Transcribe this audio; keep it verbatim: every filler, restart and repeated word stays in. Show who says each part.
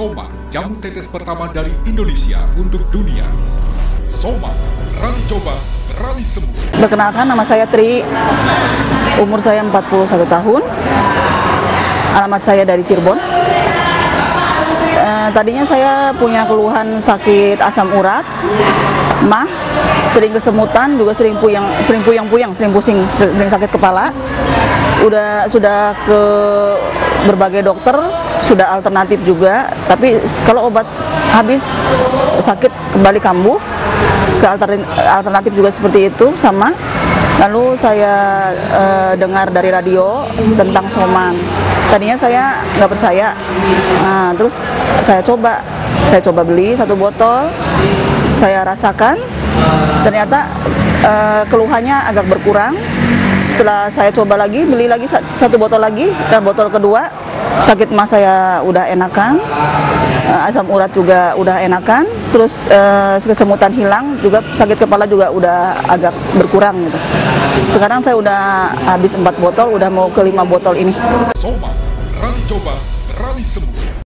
Speaker 1: Soma, jamu tetes pertama dari Indonesia untuk dunia. Soma, berani coba, berani sembuh.
Speaker 2: Perkenalkan, nama saya Tri, umur saya empat puluh satu tahun, alamat saya dari Cirebon. E, tadinya saya punya keluhan sakit asam urat, mah, sering kesemutan, juga sering puyeng, sering puyeng-puyeng, sering pusing, sering sakit kepala. Udah sudah ke berbagai dokter, sudah alternatif juga, tapi kalau obat habis sakit kembali kambuh. Ke alternatif juga seperti itu sama. Lalu saya e, dengar dari radio tentang Soman. Tadinya saya nggak percaya. Nah, terus saya coba, saya coba beli satu botol. Saya rasakan, ternyata e, keluhannya agak berkurang. Setelah saya coba lagi, beli lagi satu botol lagi, dan botol kedua sakit mah saya udah enakan, asam urat juga udah enakan, terus eh, kesemutan hilang, juga sakit kepala juga udah agak berkurang gitu. Sekarang saya udah habis empat botol, udah mau ke lima botol ini.
Speaker 1: Soma, berani coba, berani sembuh.